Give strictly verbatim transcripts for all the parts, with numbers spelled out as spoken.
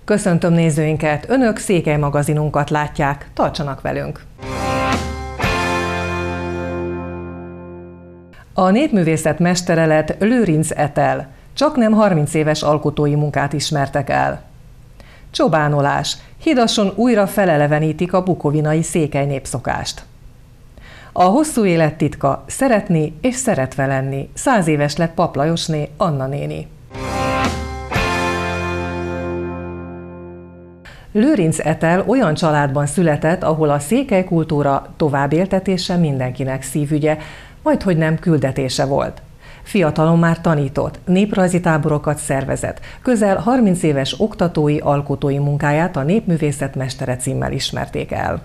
Köszöntöm nézőinket, Önök Székely magazinunkat látják, tartsanak velünk! A népművészet mestere lett Lőrinc Etel, csaknem harminc éves alkotói munkát ismertek el. Csobánolás, Hidason újra felelevenítik a bukovinai székely népszokást. A hosszú élet titka, szeretni és szeretve lenni, száz éves lett Pap Lajosné, Anna néni. Lőrinc Etel olyan családban született, ahol a székely kultúra továbbéltetése mindenkinek szívügye, majdhogy nem küldetése volt. Fiatalon már tanított, néprajzi táborokat szervezett, közel harminc éves oktatói, alkotói munkáját a Népművészet mestere címmel ismerték el.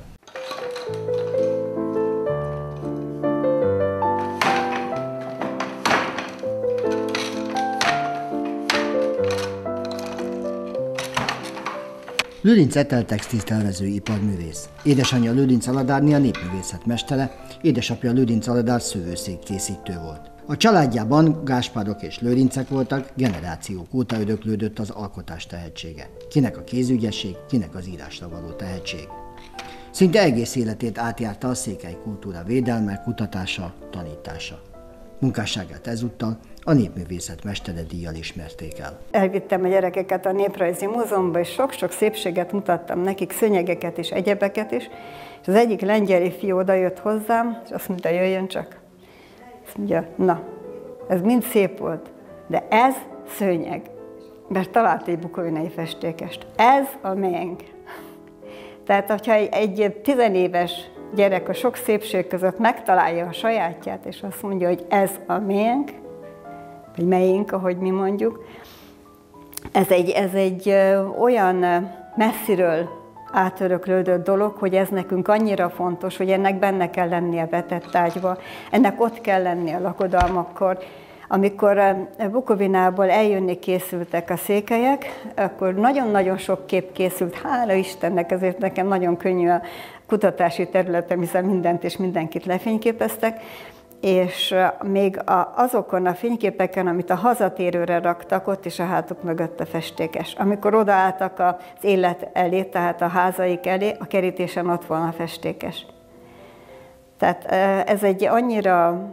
Lőrinc Etel textiltervező iparművész. Édesanyja Lőrinc Aladárné a népművészet mestere, édesapja Lőrinc Aladár szövőszék készítő volt. A családjában Gáspárok és Lőrincek voltak, generációk óta öröklődött az alkotás tehetsége. Kinek a kézügyesség, kinek az írásra való tehetség. Szinte egész életét átjárta a székely kultúra védelme, kutatása, tanítása. Munkásságát ezúttal a Népművészet mestere díjjal ismerték el. Elvittem a gyerekeket a Néprajzi Múzeumba, és sok-sok szépséget mutattam nekik, szőnyegeket és egyebeket is. És az egyik lengyeli fiú oda jött hozzám, és azt mondta, jöjjön csak. Azt mondja, na, ez mind szép volt, de ez szőnyeg. Mert talált egy bukovinai festékest. Ez a miénk. Tehát, hogyha egy tizenéves gyerek a sok szépség között megtalálja a sajátját, és azt mondja, hogy ez a miénk, vagy melyink, ahogy mi mondjuk, ez egy, ez egy olyan messziről átöröklődött dolog, hogy ez nekünk annyira fontos, hogy ennek benne kell lennie vetett ágyba, ennek ott kell lennie a lakodalmakkor. Amikor Bukovinából eljönni készültek a székelyek, akkor nagyon-nagyon sok kép készült, hála Istennek, ezért nekem nagyon könnyű a kutatási területem, hiszen mindent és mindenkit lefényképeztek, és még azokon a fényképeken, amit a hazatérőre raktak, ott is a hátuk mögött a festékes. Amikor odaálltak az élet elé, tehát a házaik elé, a kerítésen ott van a festékes. Tehát ez egy annyira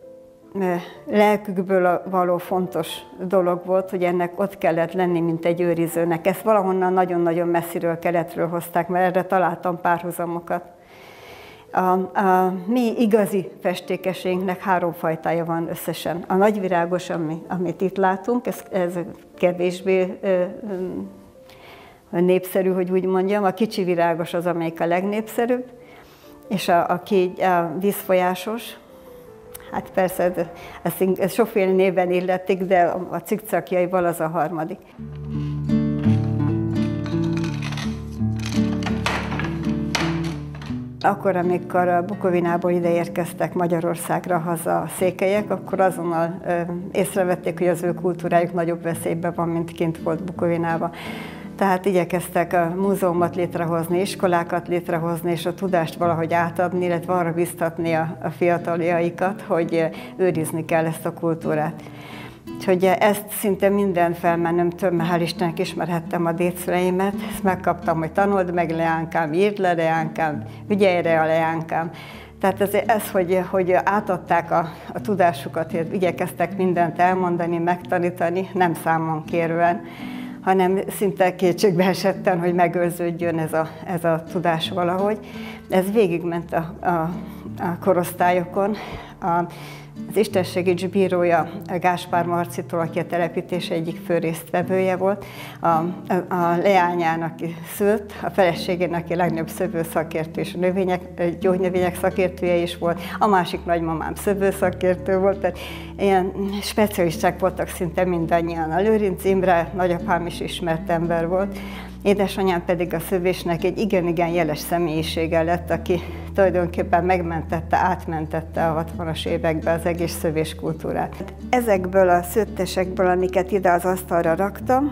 lelkükből való fontos dolog volt, hogy ennek ott kellett lenni, mint egy őrizőnek. Ezt valahonnan nagyon-nagyon messziről, keletről hozták, mert erre találtam párhuzamokat. A, a mi igazi festékeségnek három fajtája van összesen. A nagyvirágos, ami, amit itt látunk, ez, ez kevésbé ö, ö, népszerű, hogy úgy mondjam. A kicsi virágos az, amelyik a legnépszerűbb, és a, a, a vízfolyásos, hát persze, ezt, ezt sokféle néven illetik, de a cikcakjaival az a harmadik. Akkor, amikor a Bukovinából ide érkeztek Magyarországra haza a székelyek, akkor azonnal ö, észrevették, hogy az ő kultúrájuk nagyobb veszélyben van, mint kint volt Bukovinában. Tehát igyekeztek a múzeumot létrehozni, iskolákat létrehozni, és a tudást valahogy átadni, illetve arra biztatni a, a fiataljaikat, hogy őrizni kell ezt a kultúrát. Úgyhogy ezt szinte minden felmenőmtől, mert hál' Istennek ismerhettem a dédszüleimet, ezt megkaptam, hogy tanuld meg, leánkám, írd le, leánkám, ügyelj rá, leánkám. Tehát ez, ez hogy, hogy átadták a, a tudásukat, igyekeztek mindent elmondani, megtanítani, nem számon kérően, hanem szinte kétségbe esetten, hogy megőrződjön ez a, ez a tudás valahogy. Ez végigment a, a, a korosztályokon. A, Az istenségügy bírója Gáspár Marcitól, aki a telepítés egyik fő résztvevője volt, a, a, a leányának szült, a feleségének, aki a legnagyobb szövőszakértő és a növények, gyógynövények szakértője is volt, a másik nagymamám szövőszakértő volt, tehát ilyen specialisták voltak szinte mindannyian. A Lőrinc Imre, nagyapám is ismert ember volt, édesanyám pedig a szövésnek egy igen-igen jeles személyisége lett, aki tulajdonképpen megmentette, átmentette a hatvanas években az egész szövéskultúrát. Ezekből a szőttesekből, amiket ide az asztalra raktam,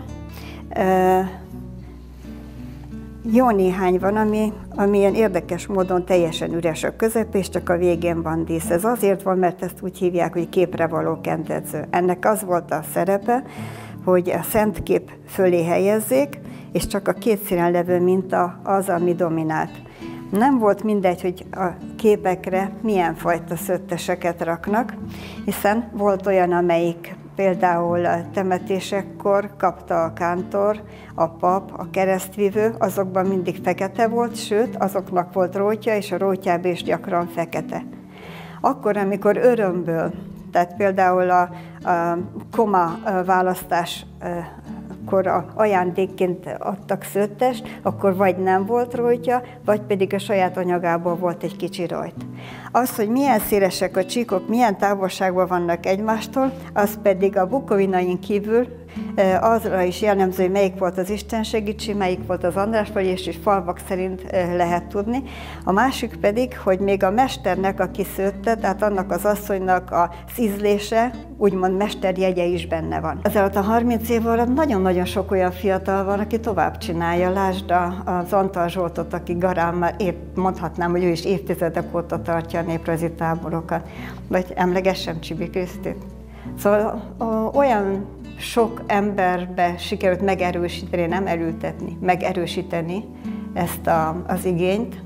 jó néhány van, ami, ami ilyen érdekes módon teljesen üres a közep, és csak a végén van dísz. Ez azért van, mert ezt úgy hívják, hogy képre való kentedző. Ennek az volt a szerepe, hogy a szentkép fölé helyezzék, és csak a két színen levő minta az, ami dominált. Nem volt mindegy, hogy a képekre milyen fajta szötteseket raknak, hiszen volt olyan, amelyik például a temetésekkor kapta a kántor, a pap, a keresztvivő, azokban mindig fekete volt, sőt, azoknak volt rótja, és a rótjában is gyakran fekete. Akkor, amikor örömből, tehát például a, a koma választás akkor ajándékként adtak szöttest, akkor vagy nem volt rojtja, vagy pedig a saját anyagából volt egy kicsi rojt. Az, hogy milyen szélesek a csíkok, milyen távolságban vannak egymástól, az pedig a bukovinain kívül azra is jellemző, hogy melyik volt az Isten segítség, melyik volt az Andrásvölgy, és falvak szerint lehet tudni. A másik pedig, hogy még a mesternek, aki szőtte, tehát annak az asszonynak az ízlése, úgymond mesterjegye is benne van. Ez alatt a harminc év alatt nagyon-nagyon sok olyan fiatal van, aki tovább csinálja. Lásd az Antal Zsoltot, aki garán már épp mondhatnám, hogy ő is évtizedek óta tartja a néprajzi táborokat. Vagy emlegessem Csibi Krisztit. Szóval olyan sok emberbe sikerült megerősíteni, nem elültetni, megerősíteni ezt a, az igényt,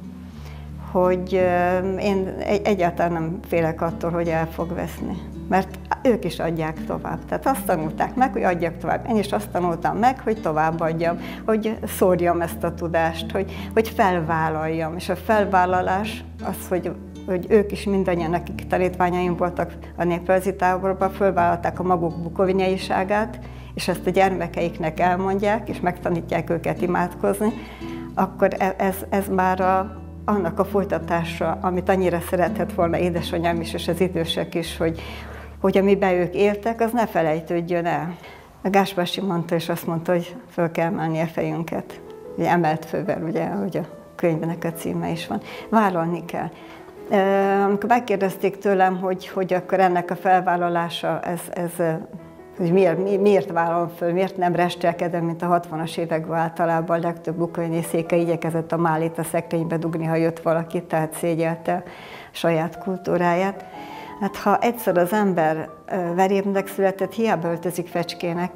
hogy én egyáltalán nem félek attól, hogy el fog veszni. Mert ők is adják tovább. Tehát azt tanulták meg, hogy adjak tovább. Én is azt tanultam meg, hogy továbbadjam, hogy szórjam ezt a tudást, hogy, hogy felvállaljam. És a felvállalás az, hogy hogy ők is mindannyian, akik tanítványaim voltak a néprajzi táborban, fölvállalták a maguk bukovinaiságát, és ezt a gyermekeiknek elmondják, és megtanítják őket imádkozni, akkor ez, ez már a, annak a folytatása, amit annyira szeretett volna édesanyám is, és az idősek is, hogy, hogy amiben ők éltek, az ne felejtődjön el. A Gáspár mondta, és azt mondta, hogy föl kell emelni a fejünket. Ugye emelt fővel, ugye, ahogy a könyvnek a címe is van. Vállalni kell. Amikor megkérdezték tőlem, hogy, hogy akkor ennek a felvállalása, ez, ez, hogy miért, miért vállalom föl, miért nem restelkedem, mint a hatvanas években általában a legtöbb bukovini széke igyekezett a málét a szekrénybe dugni, ha jött valaki, tehát szégyelte saját kultúráját. Hát ha egyszer az ember verébnek született, hiába öltözik fecskének.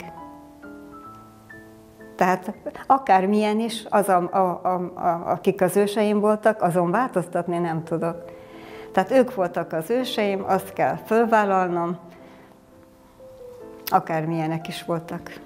Tehát akármilyen is, az a, a, a, a, akik az őseim voltak, azon változtatni nem tudok. Tehát ők voltak az őseim, azt kell fölvállalnom, akármilyenek is voltak.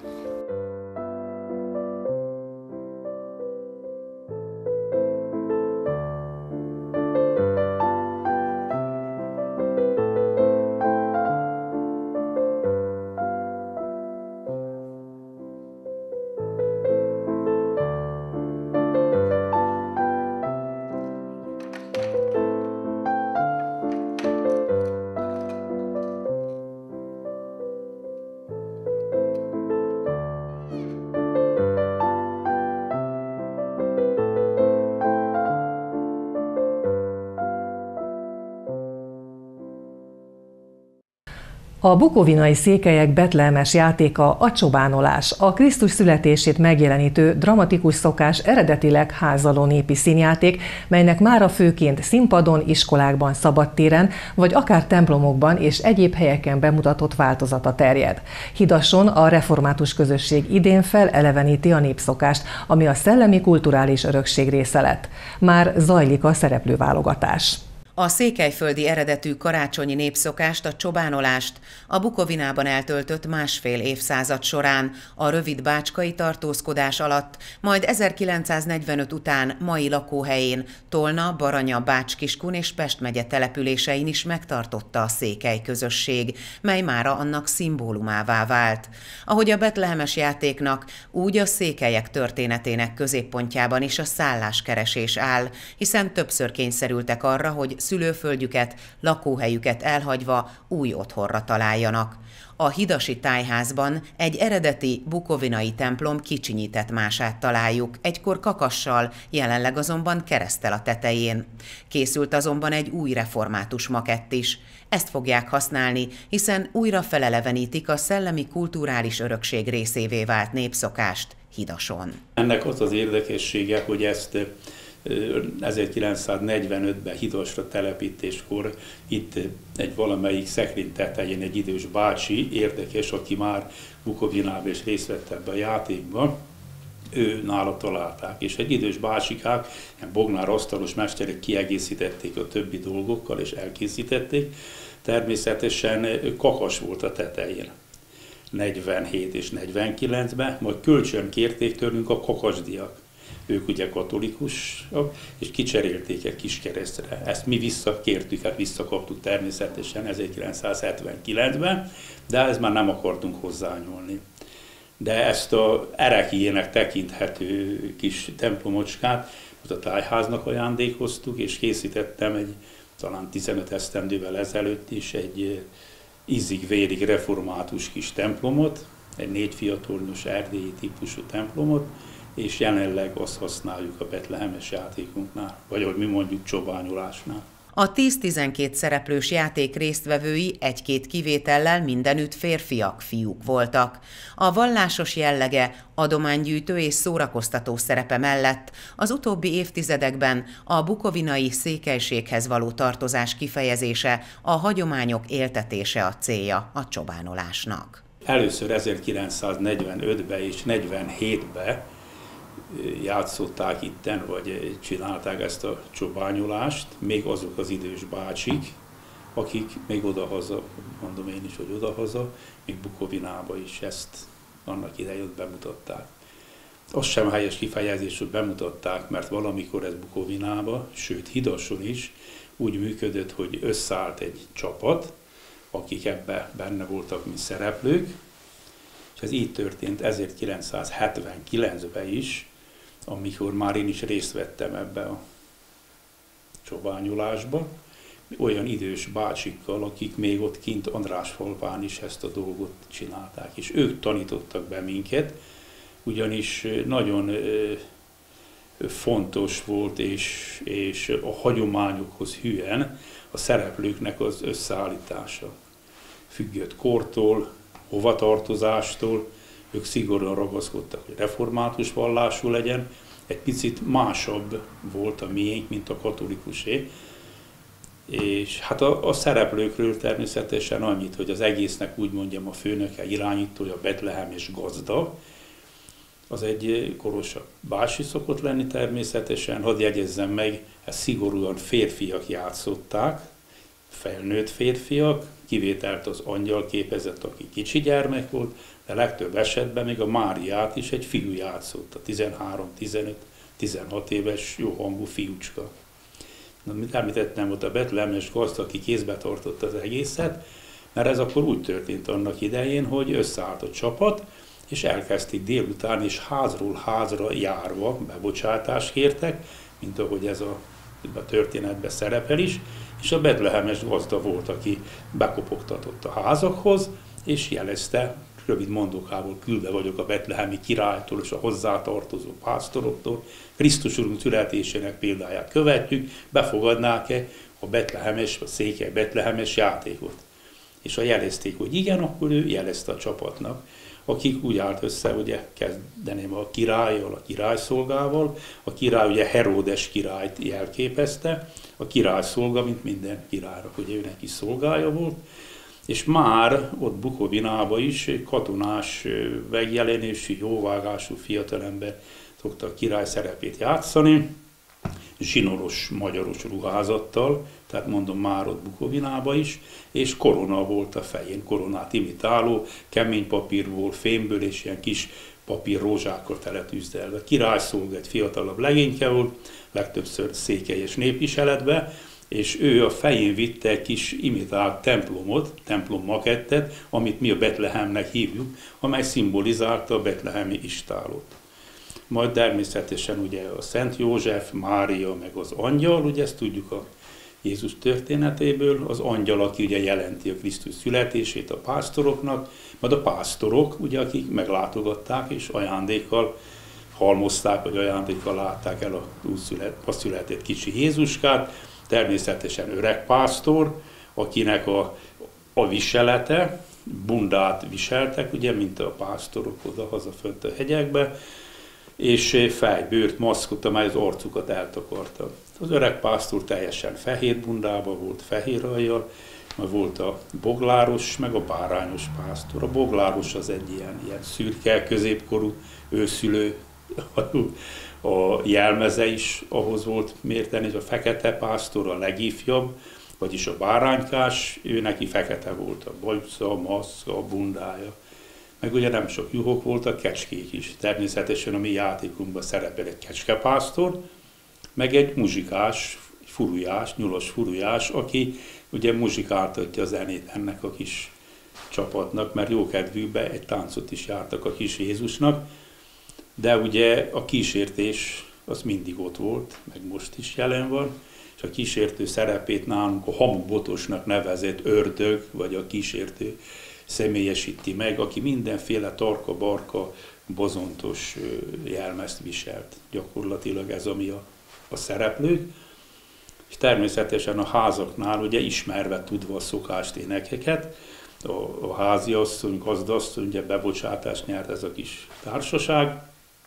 A bukovinai székelyek betlehemes játéka a csobánolás, a Krisztus születését megjelenítő dramatikus szokás eredetileg házaló népi színjáték, melynek mára főként színpadon, iskolákban, szabadtéren, vagy akár templomokban és egyéb helyeken bemutatott változata terjed. Hidason a református közösség idén feleleveníti a népszokást, ami a szellemi kulturális örökség része lett. Már zajlik a szereplőválogatás. A székelyföldi eredetű karácsonyi népszokást, a csobánolást a Bukovinában eltöltött másfél évszázad során, a rövid bácskai tartózkodás alatt, majd ezerkilencszáznegyvenöt után mai lakóhelyén, Tolna, Baranya, Bács-Kiskun és Pest megye településein is megtartotta a székely közösség, mely mára annak szimbólumává vált. Ahogy a betlehemes játéknak, úgy a székelyek történetének középpontjában is a szálláskeresés áll, hiszen többször kényszerültek arra, hogy szülőföldjüket, lakóhelyüket elhagyva új otthonra találjanak. A hidasi tájházban egy eredeti bukovinai templom kicsinyített mását találjuk, egykor kakassal, jelenleg azonban kereszttel a tetején. Készült azonban egy új református makett is. Ezt fogják használni, hiszen újra felelevenítik a szellemi kulturális örökség részévé vált népszokást Hidason. Ennek az az érdekessége, hogy ezt ezerkilencszáznegyvenötben Hidasra telepítéskor itt egy valamelyik szekrény tetején egy idős bácsi, érdekes, aki már Bukovinában is részt vett ebbe a játékban, ő nála találták, és egy idős bácsikák, ilyen bognár asztalos mesterek kiegészítették a többi dolgokkal, és elkészítették. Természetesen kakas volt a tetején, negyvenhét és negyvenkilencben, majd kölcsön kérték tőlünk a kakasdiak. Ők ugye katolikusok, és kicserélték egy kis keresztre. Ezt mi visszakértük, hát visszakaptuk természetesen ezerkilencszázhetvenkilencben, de ez már nem akartunk hozzányúlni. De ezt a ereklyének tekinthető kis templomocskát a tájháznak ajándékoztuk, és készítettem egy talán tizenöt esztendővel ezelőtt is egy ízig-vérig református kis templomot, egy négy fiatornyos erdélyi típusú templomot, és jelenleg azt használjuk a betlehemes játékunknál, vagy ahogy mi mondjuk csobányolásnál. A tíz-tizenkét szereplős játék résztvevői egy-két kivétellel mindenütt férfiak, fiúk voltak. A vallásos jellege, adománygyűjtő és szórakoztató szerepe mellett az utóbbi évtizedekben a bukovinai székelységhez való tartozás kifejezése, a hagyományok éltetése a célja a csobánolásnak. Először ezerkilencszáznegyvenötben és negyvenhétben játszották itten, vagy csinálták ezt a csobányolást, még azok az idős bácsik, akik még odahaza, mondom én is, hogy odahaza, még Bukovinába is ezt annak idején bemutatták. Az sem helyes kifejezés, hogy bemutatták, mert valamikor ez Bukovinába, sőt Hidason is úgy működött, hogy összeállt egy csapat, akik ebben benne voltak, mint szereplők, és ez így történt ezerkilencszázhetvenkilencben is, amikor már én is részt vettem ebbe a csobányolásba, olyan idős bácsikkal, akik még ott kint Andrásfalván is ezt a dolgot csinálták, és ők tanítottak be minket, ugyanis nagyon fontos volt, és, és a hagyományokhoz hűen a szereplőknek az összeállítása. Függött kortól, hovatartozástól, ők szigorúan ragaszkodtak, hogy református vallású legyen, egy picit másabb volt a miénk, mint a katolikusé. És hát a, a szereplőkről természetesen annyit, hogy az egésznek úgy mondjam a főnöke, irányítója, Betlehem és gazda, az egy korosabb bácsi szokott lenni természetesen, hadd jegyezzem meg, ezt szigorúan férfiak játszották, felnőtt férfiak, kivételt az angyal képezett, aki kicsi gyermek volt, de legtöbb esetben még a Máriát is egy fiú játszotta, tizenhárom, tizenöt, tizenhat éves jó hangú fiúcska. Na, mit említettem, volt a betlehemes gazda, aki kézbe tartotta az egészet, mert ez akkor úgy történt annak idején, hogy összeállt a csapat, és elkezdték délután, és házról házra járva bebocsátást kértek, mint ahogy ez a, a történetben szerepel is, és a betlehemes gazda volt, aki bekopogtatott a házakhoz, és jelezte, rövid mondokából küldve vagyok a betlehemi királytól és a hozzátartozó pásztoroktól, Krisztus Urunk születésének példáját követjük, befogadnák-e a betlehemes, a székely betlehemes játékot. És ha jelezték, hogy igen, akkor ő jelezte a csapatnak, akik úgy állt össze, ugye kezdeném a királlyal, a királyszolgával. A király ugye Heródes királyt jelképezte, a királyszolga, mint minden királynak, ugye őnek is szolgája volt, és már ott Bukovinában is katonás megjelenésű, jóvágású fiatalember szokta a király szerepét játszani, zsinoros, magyaros ruházattal, tehát mondom már ott Bukovinában is, és korona volt a fején, koronát imitáló, kemény papírból, fémből és ilyen kis papír rózsákkal teletűzdelve. Királyszolga egy fiatalabb legényke volt, legtöbbször székelyes népviseletbe, és ő a fején vitte egy kis imitált templomot, templommakettet, amit mi a Betlehemnek hívjuk, amely szimbolizálta a betlehemi istállót. Majd természetesen ugye a Szent József, Mária, meg az angyal, ugye ezt tudjuk a Jézus történetéből, az angyal, aki ugye jelenti a Krisztus születését a pásztoroknak, majd a pásztorok, ugye, akik meglátogatták és ajándékkal halmozták, vagy ajándékkal látták el a, a született kicsi Jézuskát, természetesen öreg pásztor, akinek a, a viselete, bundát viseltek, ugye, mint a pásztorok oda-haza fönt a hegyekbe, és fejbőrt, maszkot, amely az arcukat eltakarta. Az öreg pásztor teljesen fehér bundában volt, fehér alljal, majd volt a bogláros, meg a bárányos pásztor. A bogláros az egy ilyen, ilyen szürke, középkorú, őszülő a jelmeze is ahhoz volt mérten, és a fekete pásztor a legifjabb, vagyis a báránykás, ő neki fekete volt a bajusza, a maszka, a bundája. Meg ugye nem sok juhok voltak, kecskék is. Természetesen a mi játékunkban szerepel egy kecskepásztor, meg egy muzsikás, furujás, nyulos furujás, aki ugye muzsikáltatja a zenét ennek a kis csapatnak, mert jókedvűben egy táncot is jártak a kis Jézusnak, de ugye a kísértés az mindig ott volt, meg most is jelen van, és a kísértő szerepét nálunk a hamubotosnak nevezett ördög, vagy a kísértő személyesíti meg, aki mindenféle tarka-barka, bozontos jelmezt viselt. Gyakorlatilag ez, ami a, a szereplők. És természetesen a házaknál, ugye ismerve tudva a szokást, énekeket, a, a háziasszony, gazdasszony, ugye bebocsátást nyert ez a kis társaság,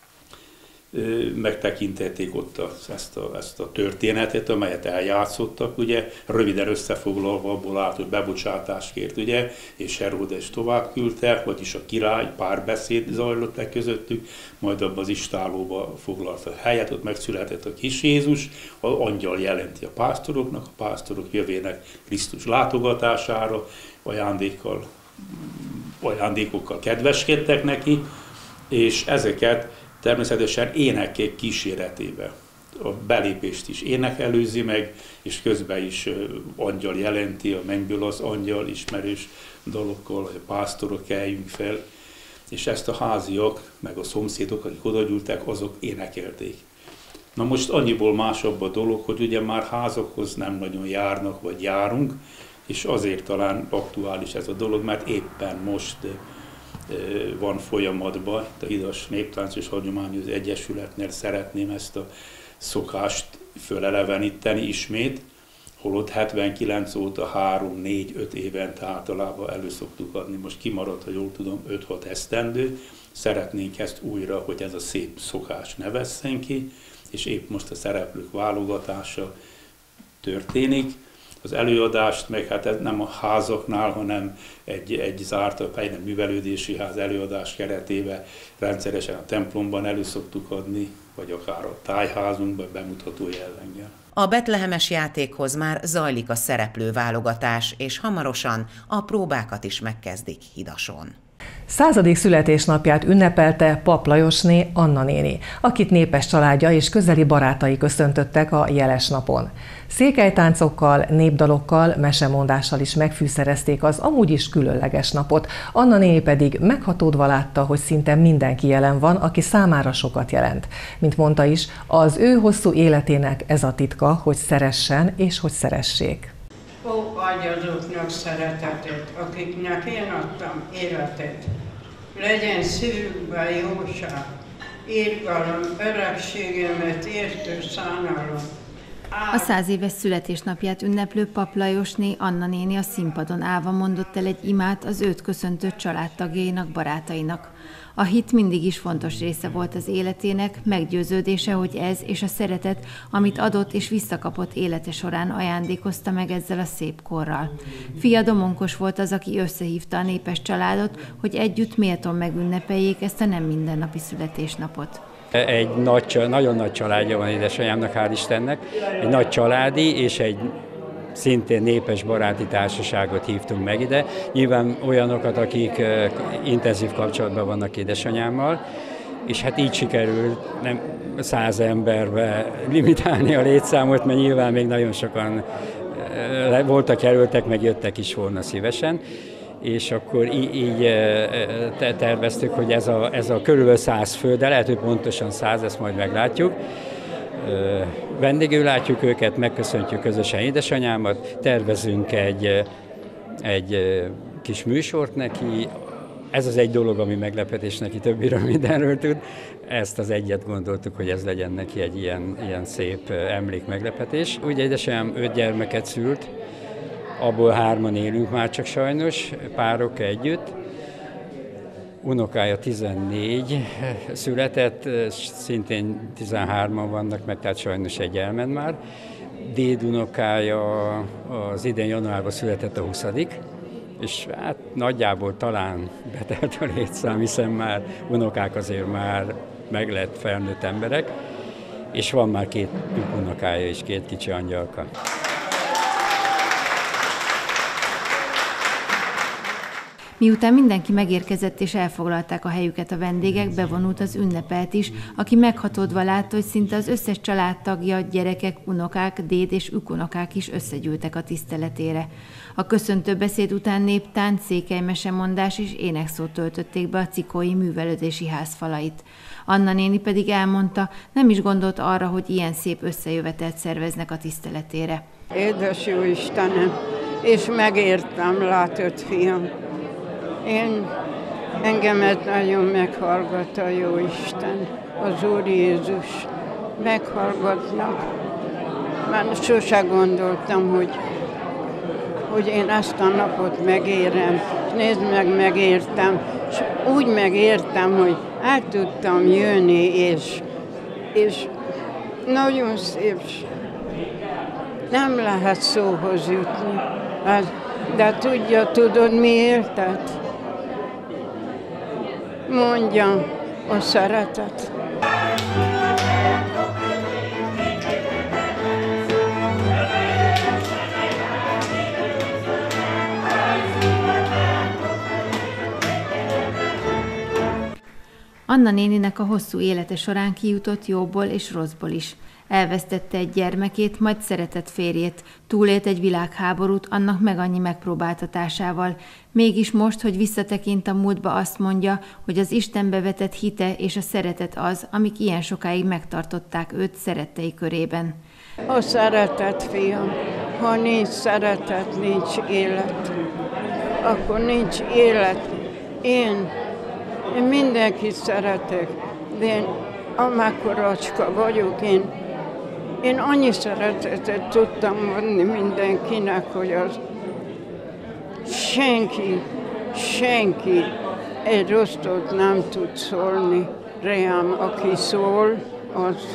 megtekintették ott a, ezt, a, ezt a történetet, amelyet eljátszottak, ugye, röviden összefoglalva abból állt, hogy bebocsátást kért, ugye, és Heródes tovább küldte, vagyis a király, párbeszéd zajlott le közöttük, majd abban az istálóba foglalta helyet, ott megszületett a kis Jézus, az angyal jelenti a pásztoroknak, a pásztorok jövének Krisztus látogatására, ajándékkal, ajándékokkal kedveskedtek neki, és ezeket természetesen énekek kíséretében. A belépést is ének előzi meg, és közben is angyal jelenti, a mennyből az angyal ismerős dalokkal, hogy a pásztorok keljünk fel, és ezt a háziak, meg a szomszédok, akik odagyűltek, azok énekelték. Na most annyiból másabb a dolog, hogy ugye már házakhoz nem nagyon járnak, vagy járunk, és azért talán aktuális ez a dolog, mert éppen most van folyamatban, a Hidas Néptánc és Hagyományos Egyesületnél szeretném ezt a szokást föleleveníteni ismét, holott hetvenkilenc óta három, négy, öt évente általában elő szoktuk adni. Most kimaradt, ha jól tudom, öt-hat esztendő. Szeretnénk ezt újra, hogy ez a szép szokás ne vesszen ki, és épp most a szereplők válogatása történik. Az előadást meg hát ez nem a házaknál, hanem egy, egy zárt, egy művelődési ház előadás keretében rendszeresen a templomban elő szoktuk adni, vagy akár a tájházunkban bemutató jelleggel. A betlehemes játékhoz már zajlik a szereplőválogatás, és hamarosan a próbákat is megkezdik Hidason. Századik születésnapját ünnepelte Pap Lajosné Anna néni, akit népes családja és közeli barátai köszöntöttek a jeles napon. Székelytáncokkal, népdalokkal, mesemondással is megfűszerezték az amúgy is különleges napot. Anna néni pedig meghatódva látta, hogy szinte mindenki jelen van, aki számára sokat jelent. Mint mondta is, az ő hosszú életének ez a titka, hogy szeressen és hogy szeressék. Ó, adj azoknak szeretetét, akiknek én adtam életet. Legyen szívükben jóság, irgalom, öregségemet értő szánalom. A száz éves születésnapját ünneplő Pap Lajosné Anna néni a színpadon állva mondott el egy imát az őt köszöntő családtagjainak, barátainak. A hit mindig is fontos része volt az életének, meggyőződése, hogy ez és a szeretet, amit adott és visszakapott élete során ajándékozta meg ezzel a szép korral. Fia Domonkos volt az, aki összehívta a népes családot, hogy együtt méltón megünnepeljék ezt a nem mindennapi születésnapot. Egy nagy, nagyon nagy családja van édesanyámnak, hál' Istennek, egy nagy családi és egy szintén népes baráti társaságot hívtunk meg ide. Nyilván olyanokat, akik intenzív kapcsolatban vannak édesanyámmal, és hát így sikerült nem száz emberbe limitálni a létszámot, mert nyilván még nagyon sokan voltak jelöltek, meg jöttek is volna szívesen. És akkor így, így terveztük, hogy ez a, ez a körülbelül száz fő, de lehet, hogy pontosan száz, ezt majd meglátjuk. Vendégül látjuk őket, megköszöntjük közösen édesanyámat, tervezünk egy, egy kis műsort neki. Ez az egy dolog, ami meglepetés neki, többiről mindenről tud. Ezt az egyet gondoltuk, hogy ez legyen neki egy ilyen, ilyen szép emlék meglepetés. Ugye édesanyám öt gyermeket szült, abból hárman élünk már csak sajnos, párok együtt. Unokája tizennégy született, szintén tizenhárman vannak meg, tehát sajnos egy elment már. Dédunokája az idén januárban született a huszadik, és hát nagyjából talán betelt a létszám, hiszen már unokák azért már meg lett felnőtt emberek, és van már két unokája és két kicsi angyalka. Miután mindenki megérkezett és elfoglalták a helyüket a vendégek, bevonult az ünnepelt is, aki meghatódva látta, hogy szinte az összes családtagja, gyerekek, unokák, déd és ükunokák is összegyűltek a tiszteletére. A köszöntőbeszéd után néptánc, székelymesemondás és énekszót töltötték be a Cikói Művelődési Ház falait. Anna néni pedig elmondta, nem is gondolt arra, hogy ilyen szép összejövetelt szerveznek a tiszteletére. Édes jó Istenem, és megértem, látod, fiam. Én, engemet nagyon meghallgat a Jóisten, az Úr Jézus. Meghallgatnak. Már sose gondoltam, hogy, hogy én ezt a napot megérem. Nézd meg, megértem. És úgy megértem, hogy el tudtam jönni, és, és nagyon szép. Nem lehet szóhoz jutni. De tudja, tudod miért? Tehát mondjam, a szeretet. Anna néninek a hosszú élete során kijutott jóból és rosszból is. Elvesztette egy gyermekét, majd szeretett férjét, túlélt egy világháborút annak meg annyi megpróbáltatásával. Mégis most, hogy visszatekint a múltba, azt mondja, hogy az Istenbe vetett hite és a szeretet az, amik ilyen sokáig megtartották őt szerettei körében. A szeretet, fiam, ha nincs szeretet, nincs élet. Akkor nincs élet. Én, én mindenkit szeretek, de én amákoracska vagyok, én Én annyi szeretetet tudtam adni mindenkinek, hogy az senki, senki egy rosszot nem tud szólni rám, aki szól, az,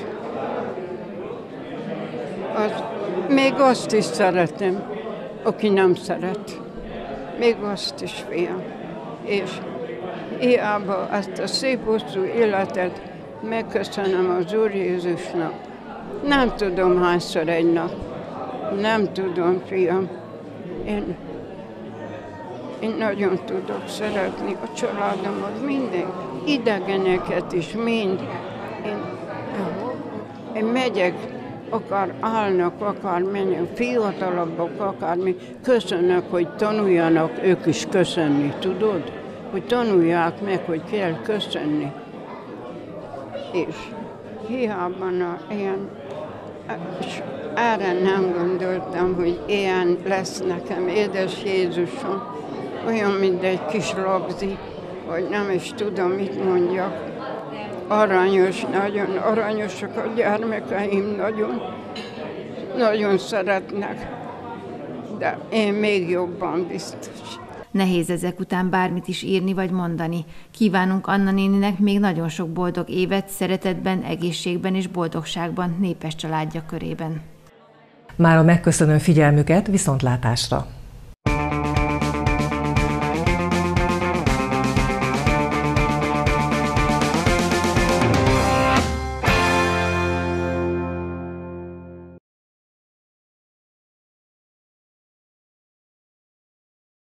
az még azt is szeretem, aki nem szeret. Még azt is, fiam. És hiába ezt a szép hosszú életet megköszönöm az Úr Jézusnak. Nem tudom hányszor egy nap. Nem tudom, fiam. Én, én nagyon tudok szeretni a családomat, minden, idegeneket is, mind. Én, én megyek, akár állnak, akár mennek, fiatalabbak, akármi. Köszönök, hogy tanuljanak ők is köszönni, tudod? Hogy tanulják meg, hogy kell köszönni. És hiába na, ilyen, és erre nem gondoltam, hogy ilyen lesz nekem, édes Jézusom, olyan, mint egy kis labzi, vagy nem is tudom, mit mondjak. Aranyos, nagyon aranyosak a gyermekeim, nagyon, nagyon szeretnek, de én még jobban biztos. Nehéz ezek után bármit is írni vagy mondani. Kívánunk Anna néninek még nagyon sok boldog évet, szeretetben, egészségben és boldogságban népes családja körében. Mára megköszönöm figyelmüket, viszontlátásra!